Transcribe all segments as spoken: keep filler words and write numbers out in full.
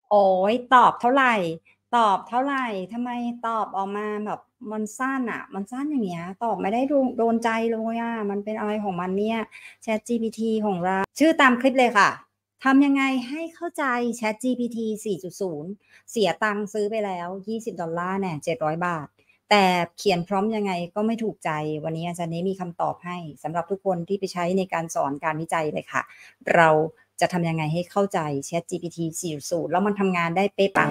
โอ๊ยตอบเท่าไรตอบเท่าไรทำไมตอบออกมาแบบมันสั้นอะมันสั้นอย่างเงี้ยตอบไม่ได้โดนโดนใจเลยอะมันเป็นอะไรของมันเนี่ย ChatGPT ของเราชื่อตามคลิปเลยค่ะทำยังไงให้เข้าใจ ChatGPT สี่จุดศูนย์เสียตังค์ซื้อไปแล้วยี่สิบดอลลาร์แน่เจ็ดร้อยบาทแต่เขียนพร็อมต์ยังไงก็ไม่ถูกใจวันนี้อาจารย์นี้มีคำตอบให้สำหรับทุกคนที่ไปใช้ในการสอนการวิจัยเลยค่ะเราจะทำยังไงให้เข้าใจ ChatGPT สี่จุดศูนย์แล้วมันทำงานได้เป๊ะปัง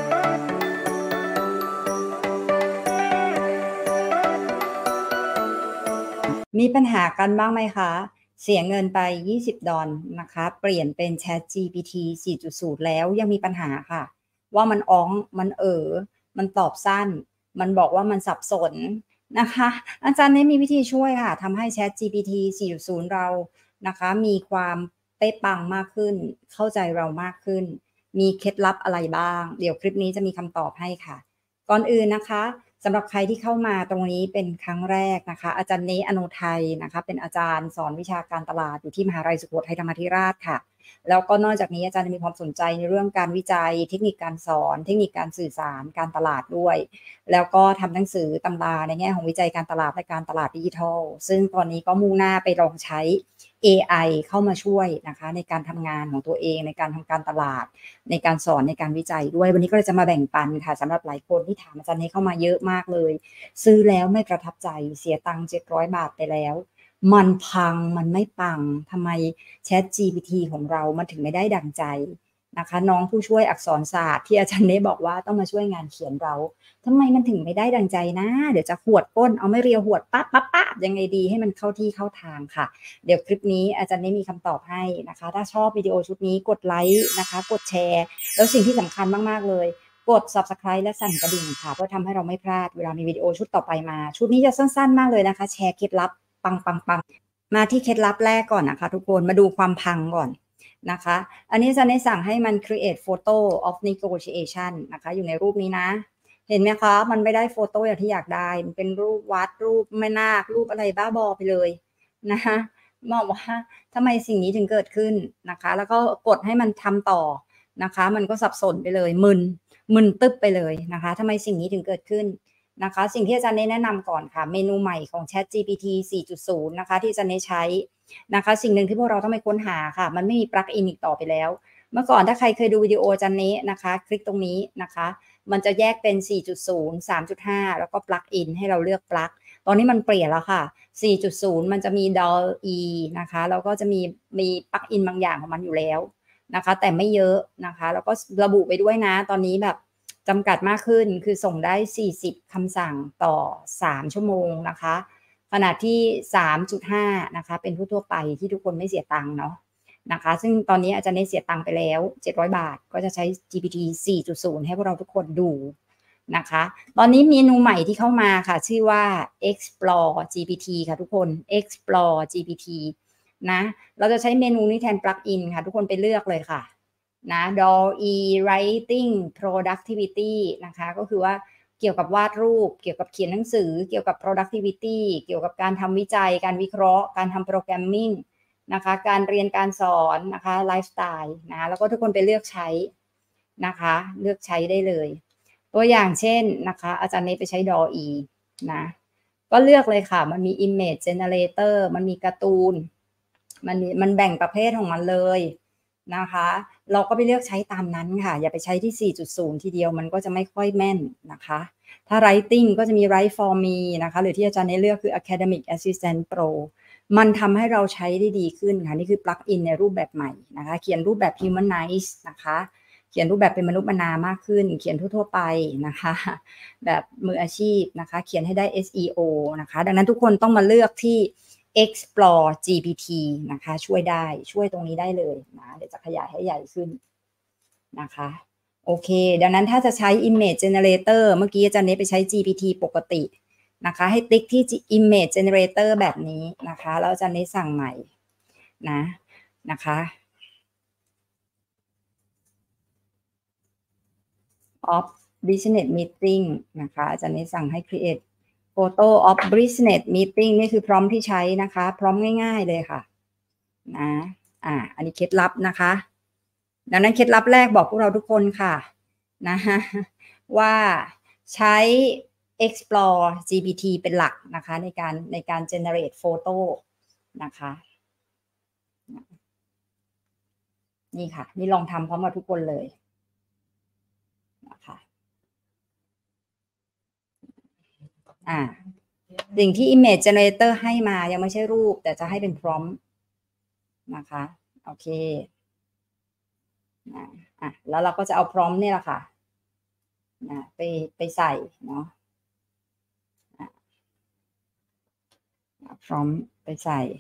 มีปัญหากันบ้างไหมคะเสียเงินไปยี่สิบดอลนะคะเปลี่ยนเป็น ChatGPT สี่จุดศูนย์แล้วยังมีปัญหาค่ะว่ามันอ้องมันเอ๋อมันตอบสั้นมันบอกว่ามันสับสนนะคะอาจารย์นี้มีวิธีช่วยค่ะทำให้ ChatGPT สี่จุดศูนย์เรานะคะมีความเป๊ะปังมากขึ้นเข้าใจเรามากขึ้นมีเคล็ดลับอะไรบ้างเดี๋ยวคลิปนี้จะมีคำตอบให้ค่ะก่อนอื่นนะคะสำหรับใครที่เข้ามาตรงนี้เป็นครั้งแรกนะคะอาจารย์เนอโนไทยนะคะเป็นอาจารย์สอนวิชาการตลาดอยู่ที่มหาลัยสุโขทัยธรรมาธิราชค่ะแล้วก็นอกจากนี้อาจารย์จะมีความสนใจในเรื่องการวิจัยเทคนิคการสอนเทคนิคการสื่อสารการตลาดด้วยแล้วก็ทำหนังสือตำราในแง่ของวิจัยการตลาดและการตลาดดิจิทัลซึ่งตอนนี้ก็มุ่งหน้าไปลองใช้ เอ ไอ เข้ามาช่วยนะคะในการทำงานของตัวเองในการทำการตลาดในการสอนในการวิจัยด้วยวันนี้ก็เลยจะมาแบ่งปันค่ะสำหรับหลายคนที่ถามอาจารย์นี้เข้ามาเยอะมากเลยซื้อแล้วไม่ประทับใจเสียตังค์เจ็ดร้อยบาทไปแล้วมันพังมันไม่ปังทำไม ChatGPT ของเรามันถึงไม่ได้ดั่งใจนะคะน้องผู้ช่วยอักษรศาสตร์ที่อาจารย์เนบอกว่าต้องมาช่วยงานเขียนเราทำไมมันถึงไม่ได้ดั่งใจนะเดี๋ยวจะหวดก้นเอาไม่เรียวหวดปั๊บปั๊บปั๊บยังไงดีให้มันเข้าที่เข้าทางค่ะเดี๋ยวคลิปนี้อาจารย์เนมีคำตอบให้นะคะถ้าชอบวิดีโอชุดนี้กดไลค์นะคะกดแชร์แล้วสิ่งที่สำคัญมากๆเลยกด Subscribe และสั่นกระดิ่งค่ะเพื่อทำให้เราไม่พลาดเวลามีวิดีโอชุดต่อไปมาชุดนี้จะสั้นๆมากเลยนะคะแชร์เคล็ดลับปังๆๆมาที่เคล็ดลับแรกก่อนนะคะทุกคนมาดูความพังก่อนนะคะอันนี้จะได้สั่งให้มัน create photo of negotiation นะคะอยู่ในรูปนี้นะเห็นไหมคะมันไม่ได้โฟโต้อย่างที่อยากได้มันเป็นรูปวัดรูปแม่นาครูปอะไรบ้าบอไปเลยนะคะบอกว่าทำไมสิ่งนี้ถึงเกิดขึ้นนะคะแล้วก็กดให้มันทำต่อนะคะมันก็สับสนไปเลยมึนมึนตึ๊บไปเลยนะคะทำไมสิ่งนี้ถึงเกิดขึ้นนะคะสิ่งที่อาจารย์เนแนะนำก่อนค่ะเมนูใหม่ของ ChatGPT สี่จุดศูนย์นะคะที่อาจารย์เนใช้นะคะสิ่งหนึ่งที่พวกเราต้องไปค้นหาค่ะมันไม่มีปลั๊กอินอีกต่อไปแล้วเมื่อก่อนถ้าใครเคยดูวิดีโออาจารย์เนนะคะคลิกตรงนี้นะคะมันจะแยกเป็น สี่จุดศูนย์ สามจุดห้า แล้วก็ปลั๊กอินให้เราเลือกปลั๊กตอนนี้มันเปลี่ยนแล้วค่ะ สี่จุดศูนย์ มันจะมี ดับเบิลยู อี นะคะแล้วก็จะมีมีปลั๊กอินบางอย่างของมันอยู่แล้วนะคะแต่ไม่เยอะนะคะแล้วก็ระบุไปด้วยนะตอนนี้แบบจำกัดมากขึ้นคือส่งได้สี่สิบคำสั่งต่อสามชั่วโมงนะคะขณะที่ สามจุดห้า นะคะเป็นทั่วๆไปที่ทุกคนไม่เสียตังค์เนาะนะคะซึ่งตอนนี้อาจารย์เนเสียตังค์ไปแล้วเจ็ดร้อยบาทก็จะใช้ จี พี ที สี่จุดศูนย์ ให้พวกเราทุกคนดูนะคะตอนนี้เมนูใหม่ที่เข้ามาค่ะชื่อว่า Explore จี พี ที ค่ะทุกคน Explore จี พี ที นะเราจะใช้เมนูนี้แทนปลั๊กอินค่ะทุกคนไปเลือกเลยค่ะนะ ดับเบิลยู อี Writing Productivity นะคะก็คือว่าเกี่ยวกับวาดรูปเกี่ยวกับเขียนหนังสือเกี่ยวกับ productivity เกี่ยวกับการทำวิจัยการวิเคราะห์การทำโปรแกรมมิ่งนะคะการเรียนการสอนนะคะไลฟ์สไตล์นะแล้วก็ทุกคนไปเลือกใช้นะคะเลือกใช้ได้เลยตัวอย่างเช่นนะคะอาจารย์เนไปใช้ ดับเบิลยู อี นะก็เลือกเลยค่ะมันมี image generator มันมีการ์ตูนมันมีมันแบ่งประเภทของมันเลยนะคะเราก็ไปเลือกใช้ตามนั้นค่ะอย่าไปใช้ที่ สี่จุดศูนย์ ทีเดียวมันก็จะไม่ค่อยแม่นนะคะถ้า writing ก็จะมี write for me นะคะหรือที่อาจารย์เนเลือกคือ academic assistant pro มันทำให้เราใช้ได้ดีขึ้นค่ะนี่คือปลั๊กอินในรูปแบบใหม่นะคะเขียนรูปแบบ humanize นะคะเขียนรูปแบบเป็นมนุษย์มนามากขึ้นเขียนทั่วๆไปนะคะแบบมืออาชีพนะคะเขียนให้ได้ เอส อี โอ นะคะดังนั้นทุกคนต้องมาเลือกที่ Explore จี พี ที นะคะช่วยได้ช่วยตรงนี้ได้เลยนะเดี๋ยวจะขยายให้ใหญ่ขึ้นนะคะโอเคดังนั้นถ้าจะใช้ Image Generator เมื่อกี้อาจารย์เนไปใช้ จี พี ที ปกตินะคะให้ติ๊กที่ Image Generator แบบนี้นะคะแล้วอาจารย์เนสั่งใหม่นะนะคะ of business meeting นะคะอาจารย์เนสั่งให้ create photo of business meeting นี่คือพร้อมที่ใช้นะคะพร้อมง่ายๆเลยค่ะนะอ่าอันนี้เคล็ดลับนะคะดังนั้นเคล็ดลับแรกบอกพวกเราทุกคนค่ะนะคะว่าใช้ Explore จี พี ที เป็นหลักนะคะในการในการ generate photo นะคะนี่ค่ะนี่ลองทำพร้อมกับทุกคนเลยนะคะอ่าสิ่งที่ image generator ให้มายังไม่ใช่รูปแต่จะให้เป็น prompt นะคะโอเคอ่ะแล้วเราก็จะเอา prompt เนี่ยแหละค่ะนะไปไปใส่เนาะ พร้อมไปใส่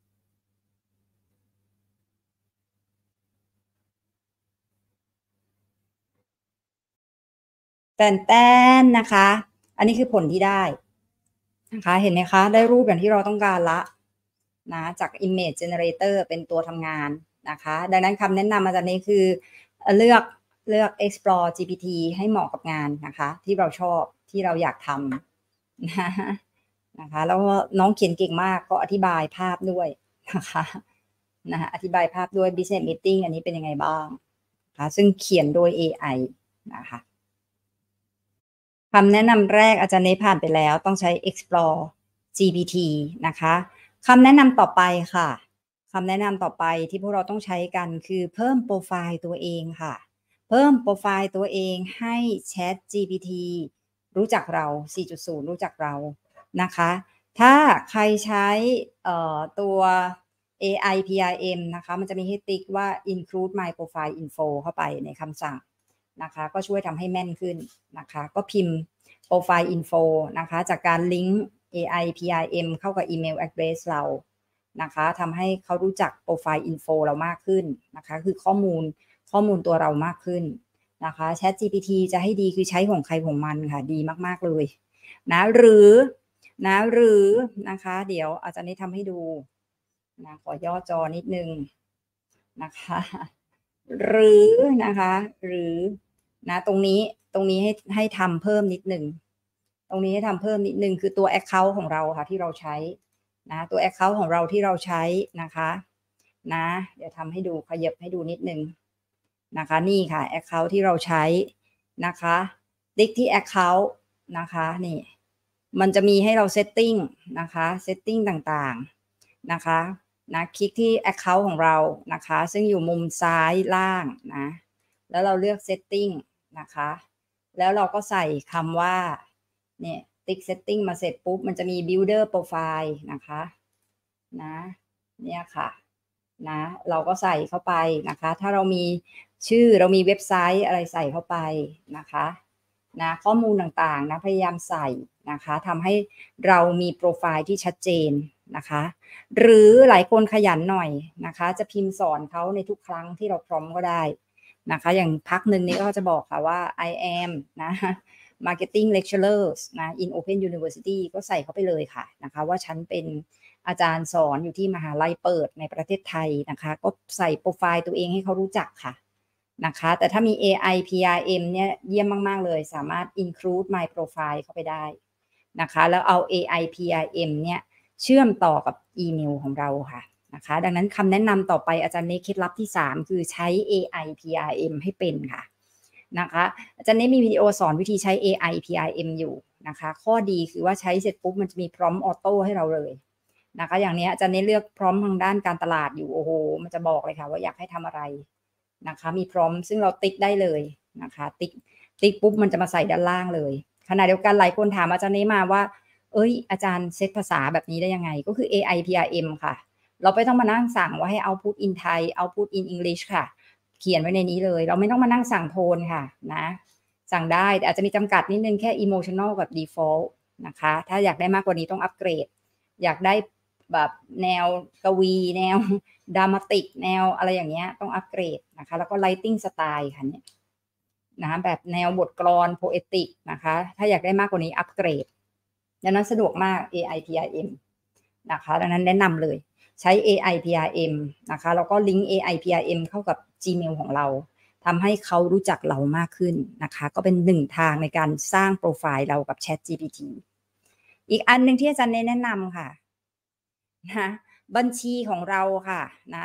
แต่นแต้นนะคะ อันนี้คือผลที่ได้นะคะเห็นไหมคะได้รูปอย่างที่เราต้องการละนะจาก image generator เป็นตัวทำงานนะคะดังนั้นคำแนะนำอาจารย์นี้คือเลือกเลือก explore จี พี ที ให้เหมาะกับงานนะคะที่เราชอบที่เราอยากทำนะนะคะแล้วน้องเขียนเก่งมากก็อธิบายภาพด้วยนะคะนะคะอธิบายภาพด้วย business meeting อันนี้เป็นยังไงบ้างนะคะซึ่งเขียนโดย เอ ไอ นะคะคำแนะนำแรกอาจารย์เนผ่านไปแล้วต้องใช้ explore จี พี ที นะคะคำแนะนำต่อไปค่ะคำแนะนำต่อไปที่พวกเราต้องใช้กันคือเพิ่มโปรไฟล์ตัวเองค่ะเพิ่มโปรไฟล์ตัวเองให้ Chat จี พี ที รู้จักเรา สี่จุดศูนย์ รู้จักเรานะคะถ้าใครใช้ตัว เอ ไอ พี ไอ เอ็ม นะคะมันจะมีให้ติ๊กว่า include my profile info เข้าไปในคำสั่งนะคะก็ช่วยทำให้แม่นขึ้นนะคะก็พิมพ์ profile info นะคะจากการลิงก์ เอ ไอ พี ไอ เอ็ม เข้ากับอีเมล address เรานะคะทำให้เขารู้จัก profile info เรามากขึ้นนะคะคือข้อมูลข้อมูลตัวเรามากขึ้นนะคะ Chat จี พี ที จะให้ดีคือใช้ของใครของมันค่ะดีมากๆเลยนะหรือนะหรือนะคะเดี๋ยวอาจารย์นี้ทำให้ดูนะขอย่อจอนิดนึงนะคะหรือนะคะหรือนะตรงนี้ตรงนี้ให้ให้ทำเพิ่มนิดนึงตรงนี้ให้ทำเพิ่มนิดนึงคือตัว account ของเราค่ะที่เราใช้นะตัว account ของเราที่เราใช้นะคะนะเดี๋ยวทำให้ดูขยับให้ดูนิดนึงนะคะนี่ค่ะ account ที่เราใช้นะคะติ๊กที่ account นะคะนี่มันจะมีให้เรา setting นะคะ setting ต่างๆนะคะนะคลิกที่ account ของเรานะคะซึ่งอยู่มุมซ้ายล่างนะแล้วเราเลือก setting นะคะแล้วเราก็ใส่คำว่าเนี่ยติ๊ก setting มาเสร็จปุ๊บมันจะมี builder profile นะคะนะเนี่ยค่ะนะเราก็ใส่เข้าไปนะคะถ้าเรามีชื่อเรามีเว็บไซต์อะไรใส่เข้าไปนะคะนะข้อมูลต่างๆนะพยายามใส่นะคะทำให้เรามีโปรไฟล์ที่ชัดเจนนะคะหรือหลายคนขยันหน่อยนะคะจะพิมพ์สอนเขาในทุกครั้งที่เราพร้อมก็ได้นะคะอย่างพักหนึ่งนี้ก็จะบอกค่ะว่า I am นะ marketing lecturers นะ in Open University ก็ใส่เข้าไปเลยค่ะนะคะว่าฉันเป็นอาจารย์สอนอยู่ที่มหาลัยเปิดในประเทศไทยนะคะก็ใส่โปรไฟล์ตัวเองให้เขารู้จักค่ะนะคะแต่ถ้ามี เอ ไอ พี อาร์ เอ็ม เนี่ยเยี่ยมมากๆเลยสามารถ include my profile เข้าไปได้นะคะแล้วเอา เอ ไอ พี อาร์ เอ็ม เนี่ยเชื่อมต่อกับอีเมลของเราค่ะนะคะดังนั้นคำแนะนำต่อไปอาจารย์เนเคล็ดลับที่สามคือใช้ เอ ไอ พี อาร์ เอ็ม ให้เป็นค่ะนะคะอาจารย์เนมีวิดีโอสอนวิธีใช้ เอ ไอ พี อาร์ เอ็ม อยู่นะคะข้อดีคือว่าใช้เสร็จปุ๊บมันจะมีพร้อมออโต้ให้เราเลยนะคะอย่างนี้อาจารย์เนเลือกพร้อมทางด้านการตลาดอยู่โอ้โหมันจะบอกเลยค่ะว่าอยากให้ทำอะไรนะคะมีพร้อมซึ่งเราติ๊กได้เลยนะคะติ๊กติ๊กปุ๊บมันจะมาใส่ด้านล่างเลยขณะเดียวกันหลายคนถามอาจารย์เนมาว่าเอ้ยอาจารย์เซตภาษาแบบนี้ได้ยังไงก็คือ เอ ไอ พี อาร์ เอ็ม ค่ะเราไม่ต้องมานั่งสั่งว่าให้ output in Thai output in English ค่ะเขียนไว้ในนี้เลยเราไม่ต้องมานั่งสั่งโทนค่ะนะสั่งได้แต่อาจจะมีจำกัดนิดนึงแค่ emotional กับ default นะคะถ้าอยากได้มากกว่านี้ต้องอัปเกรดอยากได้แบบแนวกวีแนวดรามาติกแนวอะไรอย่างเงี้ยต้องอัปเกรดนะคะแล้วก็ writing style ค่ะเนี่ยนะแบบแนวบทกลอน poetic นะคะถ้าอยากได้มากกว่านี้อัปเกรดดังนั้นสะดวกมาก เอ ไอ พี อาร์ เอ็ม นะคะดังนั้นแนะนำเลยใช้ เอ ไอ พี อาร์ เอ็ม นะคะแล้วก็ลิงก์ เอ ไอ พี อาร์ เอ็ม เข้ากับ Gmail ของเราทำให้เขารู้จักเรามากขึ้นนะคะก็เป็นหนึ่งทางในการสร้างโปรไฟล์เรากับ Chat จี พี ที อีกอันหนึ่งที่อาจารย์แนะนำค่ะนะบัญชีของเราค่ะนะ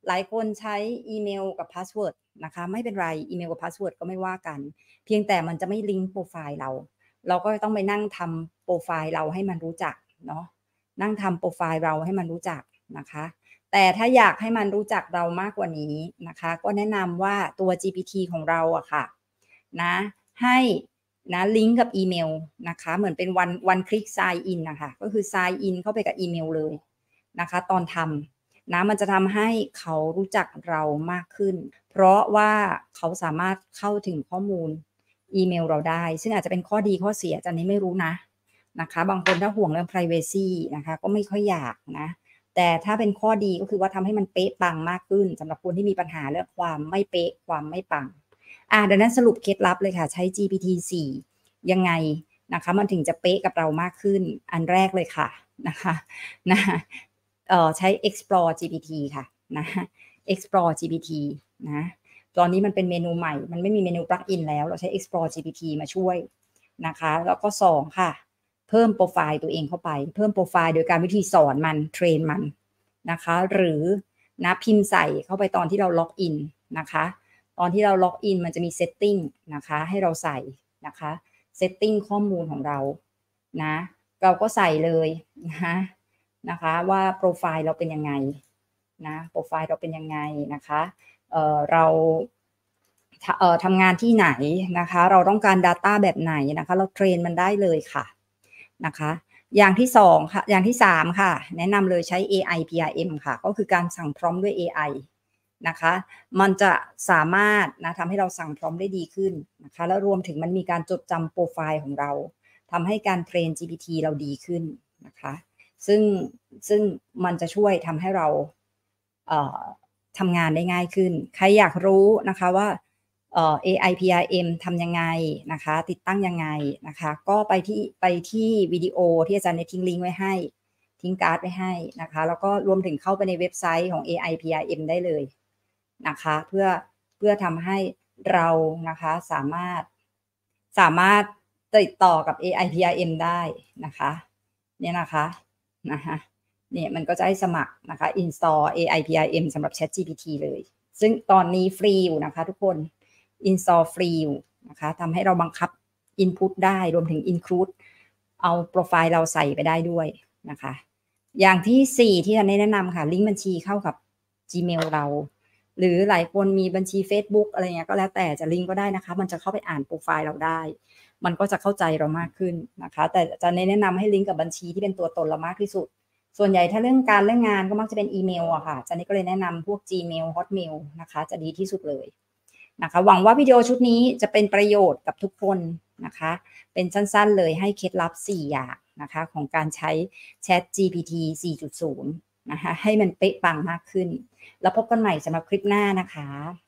หลายคนใช้อีเมลกับพาสเวิร์ดนะคะไม่เป็นไรอีเมลกับพาสเวิร์ดก็ไม่ว่ากันเพียงแต่มันจะไม่ลิงก์โปรไฟล์เราเราก็ต้องไปนั่งทำโปรไฟล์เราให้มันรู้จักเนาะนั่งทำโปรไฟล์เราให้มันรู้จักนะคะแต่ถ้าอยากให้มันรู้จักเรามากกว่านี้นะคะก็แนะนำว่าตัว จี พี ที ของเราอะค่ะนะให้นะลิงก์กับอีเมลนะคะเหมือนเป็น one one click sign in นะคะก็คือ sign in เข้าไปกับอีเมลเลยนะคะตอนทำนะมันจะทำให้เขารู้จักเรามากขึ้นเพราะว่าเขาสามารถเข้าถึงข้อมูลอีเมลเราได้ซึ่งอาจจะเป็นข้อดีข้อเสียจันนี้ไม่รู้นะนะคะบางคนถ้าห่วงเรื่อง privacy นะคะก็ไม่ค่อยอยากนะแต่ถ้าเป็นข้อดีก็คือว่าทำให้มันเป๊ะปังมากขึ้นสำหรับคนที่มีปัญหาเรื่องความไม่เป๊ะความไม่ปังอ่าดังนั้นสรุปเคล็ดลับเลยค่ะใช้ จี พี ที สี่ยังไงนะคะมันถึงจะเป๊ะกับเรามากขึ้นอันแรกเลยค่ะนะคะนะเอ่อใช้ explore จี พี ที ค่ะนะ explore จี พี ที นะตอนนี้มันเป็นเมนูใหม่มันไม่มีเมนู plug in แล้วเราใช้ explore จี พี ที มาช่วยนะคะแล้วก็สองค่ะเพิ่มโปรไฟล์ตัวเองเข้าไปเพิ่มโปรไฟล์โดยการวิธีสอนมันเทรนมันนะคะหรือนะพิมพ์ใส่เข้าไปตอนที่เราล็อกอินนะคะตอนที่เราล็อกอินมันจะมี setting นะคะให้เราใส่นะคะ setting ข้อมูลของเรานะเราก็ใส่เลยนะนะคะว่าโปรไฟล์เราเป็นยังไงนะโปรไฟล์เราเป็นยังไงนะคะเอ่อเราเอ่อทำงานที่ไหนนะคะเราต้องการ data แบบไหนนะคะเราเทรนมันได้เลยค่ะนะคะอย่างที่สองค่ะอย่างที่สามค่ะแนะนำเลยใช้ เอ ไอ พี อาร์ เอ็ม ค่ะก็คือการสั่งพร้อมด้วย เอ ไอ นะคะมันจะสามารถนะทำให้เราสั่งพร้อมได้ดีขึ้นนะคะแล้วรวมถึงมันมีการจดจำโปรไฟล์ของเราทำให้การเทรน จี พี ที เราดีขึ้นนะคะซึ่งซึ่งมันจะช่วยทำให้เราเอ่อทำงานได้ง่ายขึ้นใครอยากรู้นะคะว่าเอ่อ เอ ไอ พี อาร์ เอ็ม ทำยังไงนะคะติดตั้งยังไงนะคะก็ไปที่ไปที่วิดีโอที่อาจารย์ได้ทิ้งลิงก์ไว้ให้ทิ้งการ์ดไว้ให้นะคะแล้วก็รวมถึงเข้าไปในเว็บไซต์ของ เอ ไอ พี อาร์ เอ็ม ได้เลยนะคะเพื่อเพื่อทำให้เรานะคะสามารถสามารถติดต่อกับ เอ ไอ พี อาร์ เอ็ม ได้นะคะเนี่ยนะคะนะคะเนี่ยมันก็จะให้สมัครนะคะ install เอ ไอ พี อาร์ เอ็ม สำหรับ ChatGPT เลยซึ่งตอนนี้ฟรีอยู่นะคะทุกคน install ฟรีอยู่นะคะทำให้เราบังคับ input ได้รวมถึง include เอาโปรไฟล์เราใส่ไปได้ด้วยนะคะอย่างที่สี่ที่จะแนะนำค่ะลิงก์บัญชีเข้ากับ Gmail เราหรือหลายคนมีบัญชี Facebook อะไรเงี้ยก็แล้วแต่จะลิงก์ก็ได้นะคะมันจะเข้าไปอ่านโปรไฟล์เราได้มันก็จะเข้าใจเรามากขึ้นนะคะแต่จะแนะนำให้ลิงก์กับบัญชีที่เป็นตัวตนเรามากที่สุดส่วนใหญ่ถ้าเรื่องการเรื่องงานก็มักจะเป็นอีเมลอะค่ะจันนี่ก็เลยแนะนำพวก Gmail Hotmail นะคะจะดีที่สุดเลยนะคะหวังว่าวิดีโอชุดนี้จะเป็นประโยชน์กับทุกคนนะคะเป็นสั้นๆเลยให้เคล็ดลับสี่อย่างนะคะของการใช้ Chat จี พี ที สี่จุดศูนย์ นะคะให้มันเป๊ะปังมากขึ้นแล้วพบกันใหม่สำหรับคลิปหน้านะคะ